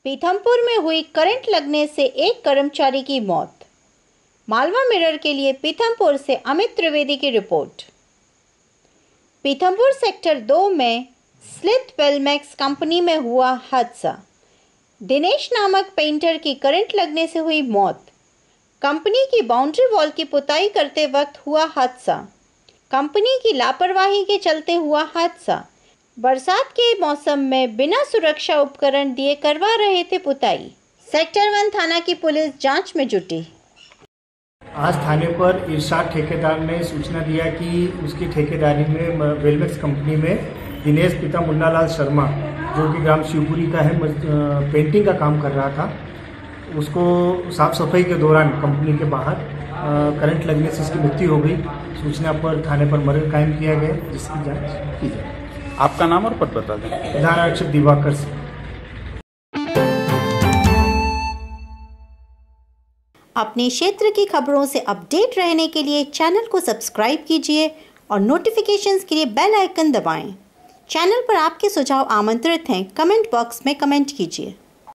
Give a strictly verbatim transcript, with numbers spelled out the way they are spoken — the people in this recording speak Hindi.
पीथमपुर में हुई करंट लगने से एक कर्मचारी की मौत। मालवा मिरर के लिए पीथमपुर से अमित त्रिवेदी की रिपोर्ट। पीथमपुर सेक्टर दो में स्लित वेलमैक्स कंपनी में हुआ हादसा। दिनेश नामक पेंटर की करंट लगने से हुई मौत। कंपनी की बाउंड्री वॉल की पुताई करते वक्त हुआ हादसा। कंपनी की लापरवाही के चलते हुआ हादसा। बरसात के मौसम में बिना सुरक्षा उपकरण दिए करवा रहे थे पुताई। सेक्टर वन थाना की पुलिस जांच में जुटी। आज थाने पर इरशाद ठेकेदार ने सूचना दिया कि उसकी ठेकेदारी में वेलमैक्स कंपनी में दिनेश पिता मुन्नालाल शर्मा, जो कि ग्राम शिवपुरी का है, पेंटिंग का काम कर रहा था। उसको साफ सफाई के दौरान कंपनी के बाहर करंट लगने से इसकी मृत्यु हो गई। सूचना पर थाने पर मर्डर कायम किया गया, जिसकी जांच की जाए। आपका नाम और पद बता दें। प्रधान आरक्षक दिवाकर सिंह। अपने क्षेत्र की खबरों से अपडेट रहने के लिए चैनल को सब्सक्राइब कीजिए और नोटिफिकेशंस के लिए बेल आइकन दबाएं। चैनल पर आपके सुझाव आमंत्रित हैं। कमेंट बॉक्स में कमेंट कीजिए।